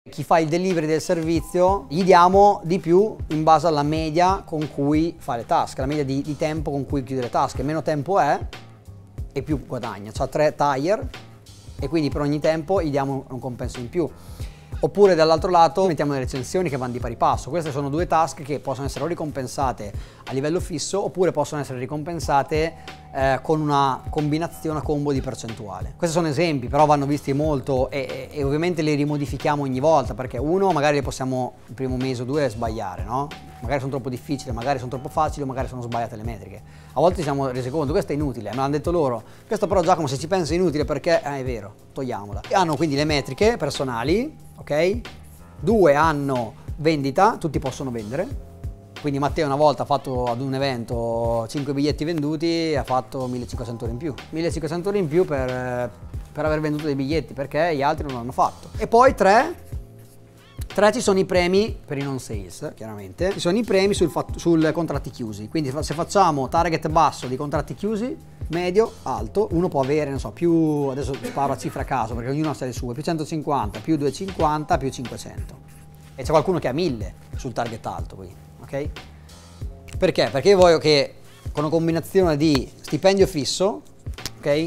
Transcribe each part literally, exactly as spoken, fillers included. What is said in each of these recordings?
Chi fa il delivery del servizio gli diamo di più in base alla media con cui fa le task, la media di, di tempo con cui chiude le task. Meno tempo è e più guadagna. C'ha tre tire e quindi per ogni tempo gli diamo un compenso in più. Oppure dall'altro lato mettiamo le recensioni che vanno di pari passo. Queste sono due task che possono essere o ricompensate a livello fisso oppure possono essere ricompensate eh, con una combinazione a combo di percentuale. Questi sono esempi, però vanno visti molto e, e ovviamente li rimodifichiamo ogni volta, perché uno magari le possiamo il primo mese o due sbagliare, no? Magari sono troppo difficili, magari sono troppo facili o magari sono sbagliate le metriche. A volte ci siamo resi conto, questo è inutile, me l'hanno detto loro. Questo però Giacomo se ci pensi è inutile perché eh, è vero, togliamola. E hanno quindi le metriche personali, ok? Due hanno vendita, tutti possono vendere. Quindi Matteo una volta ha fatto ad un evento cinque biglietti venduti e ha fatto millecinquecento euro in più. millecinquecento euro in più per, per aver venduto dei biglietti perché gli altri non l'hanno fatto. E poi tre, tre ci sono i premi per i non sales, chiaramente. Ci sono i premi sul, sul contratti chiusi. Quindi se facciamo target basso di contratti chiusi, medio, alto, uno può avere, non so, più, adesso sparo a cifra a caso perché ognuno ha le sue, più centocinquanta, più duecentocinquanta, più cinquecento. E c'è qualcuno che ha mille sul target alto qui, ok? Perché? Perché io voglio che con una combinazione di stipendio fisso, ok?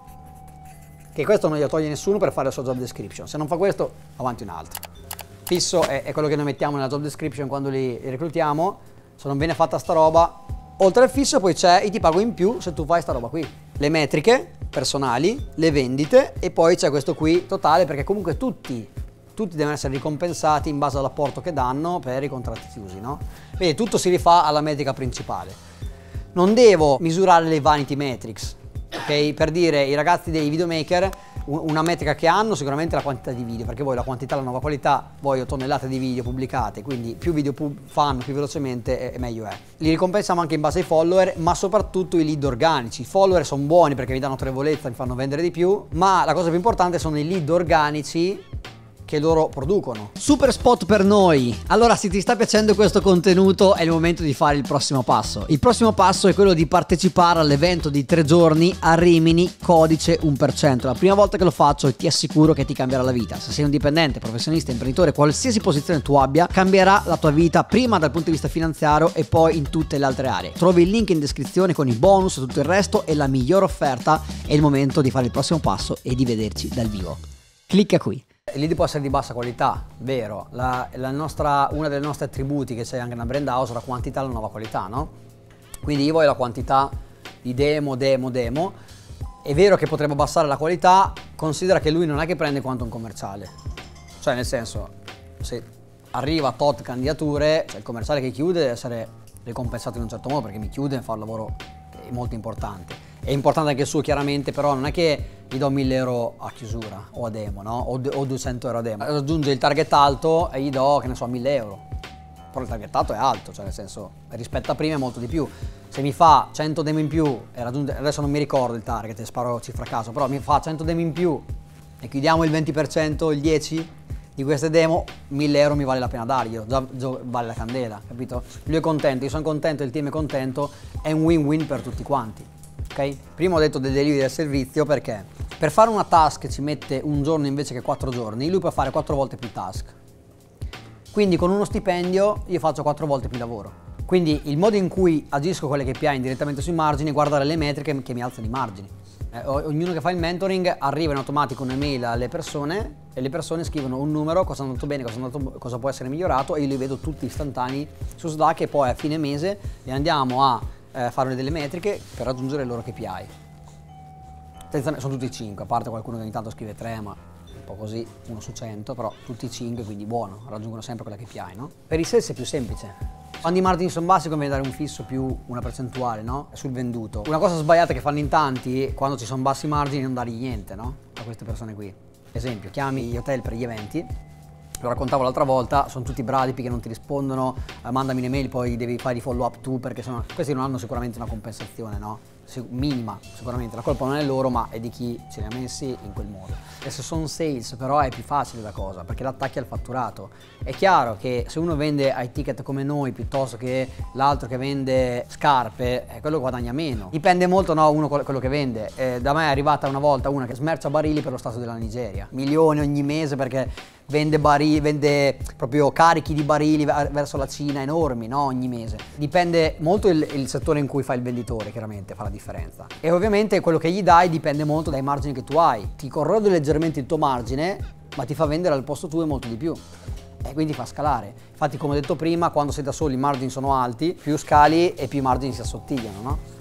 Che questo non glielo toglie nessuno per fare la sua job description. Se non fa questo, avanti un altro. Fisso è, è quello che noi mettiamo nella job description quando li, li reclutiamo. Se non viene fatta sta roba, oltre al fisso poi c'è il ti pago in più se tu fai sta roba qui. Le metriche personali, le vendite e poi c'è questo qui totale perché comunque tutti, tutti devono essere ricompensati in base all'apporto che danno per i contratti chiusi, no? Quindi tutto si rifà alla metrica principale. Non devo misurare le vanity metrics, ok? Per dire i ragazzi dei videomaker, una metrica che hanno sicuramente è la quantità di video, perché voi la quantità, la nuova qualità, voglio tonnellate di video pubblicate, quindi più video pub fanno più velocemente e meglio è. Li ricompensiamo anche in base ai follower, ma soprattutto i lead organici. I follower sono buoni perché mi danno trevolezza, mi fanno vendere di più, ma la cosa più importante sono i lead organici che loro producono. Super spot per noi. Allora, se ti sta piacendo questo contenuto è il momento di fare il prossimo passo. Il prossimo passo è quello di partecipare all'evento di tre giorni a Rimini Codice uno per cento. La prima volta che lo faccio e ti assicuro che ti cambierà la vita. Se sei un dipendente, professionista, imprenditore, qualsiasi posizione tu abbia, cambierà la tua vita prima dal punto di vista finanziario e poi in tutte le altre aree. Trovi il link in descrizione con i bonus e tutto il resto e la migliore offerta. È il momento di fare il prossimo passo e di vederci dal vivo. Clicca qui. Il lead può essere di bassa qualità, vero, la, la nostra, una delle nostre attributi che c'è anche nella brand house è la quantità e la nuova qualità, no? Quindi io voglio la quantità di demo, demo, demo, è vero che potrebbe abbassare la qualità, considera che lui non è che prende quanto un commerciale, cioè nel senso, se arriva a tot candidature, cioè il commerciale che chiude deve essere ricompensato in un certo modo perché mi chiude e fa un lavoro che è molto importante. È importante anche il suo chiaramente, però non è che gli do mille euro a chiusura o a demo, no? O, o duecento euro a demo. Raggiunge il target alto e gli do, che ne so, mille euro. Però il target alto è alto, cioè nel senso, rispetto a prima è molto di più. Se mi fa cento demo in più e raggiunge, adesso non mi ricordo il target, sparo cifra a caso, però mi fa cento demo in più e chiudiamo il venti per cento, il dieci per cento di queste demo, mille euro mi vale la pena darglielo, già, già vale la candela, capito? Lui è contento, io sono contento, il team è contento, è un win-win per tutti quanti. Okay? Prima ho detto del delivery del servizio perché per fare una task ci mette un giorno invece che quattro giorni, lui può fare quattro volte più task. Quindi con uno stipendio io faccio quattro volte più lavoro. Quindi il modo in cui agisco con le K P I indirettamente sui margini è guardare le metriche che mi alzano i margini. Eh, ognuno che fa il mentoring arriva in automatico un'email alle persone e le persone scrivono un numero, cosa è andato bene, cosa, è andato, cosa può essere migliorato e io li vedo tutti istantanei su Slack e poi a fine mese li andiamo a Eh, fare delle metriche per raggiungere le loro K P I. Sono tutti cinque, a parte qualcuno che ogni tanto scrive tre, ma un po' così, uno su cento, però tutti cinque, quindi buono, raggiungono sempre quella K P I, no? Per i sales è più semplice. Quando i margini sono bassi conviene dare un fisso più una percentuale, no? Sul venduto. Una cosa sbagliata che fanno in tanti, quando ci sono bassi margini, è non dargli niente, no? A queste persone qui. Esempio, chiami gli hotel per gli eventi, lo raccontavo l'altra volta, sono tutti bradipi che non ti rispondono, eh, mandami un'email, poi devi fare i follow up tu, perché sono, questi non hanno sicuramente una compensazione, no? Minima, sicuramente, la colpa non è loro, ma è di chi ce li ha messi in quel modo. E se sono sales, però è più facile la cosa, perché l'attacchi al fatturato. È chiaro che se uno vende ai ticket come noi, piuttosto che l'altro che vende scarpe, eh, quello guadagna meno. Dipende molto, no, uno quello che vende. Eh, da me è arrivata una volta una che smercia barili per lo stato della Nigeria, milioni ogni mese perché vende, barili, vende proprio carichi di barili verso la Cina enormi, no? Ogni mese. Dipende molto il, il settore in cui fa il venditore, chiaramente fa la differenza. E ovviamente quello che gli dai dipende molto dai margini che tu hai. Ti corrode leggermente il tuo margine, ma ti fa vendere al posto tuo e molto di più. E quindi fa scalare. Infatti, come ho detto prima, quando sei da soli i margini sono alti, più scali e più i margini si assottigliano, no?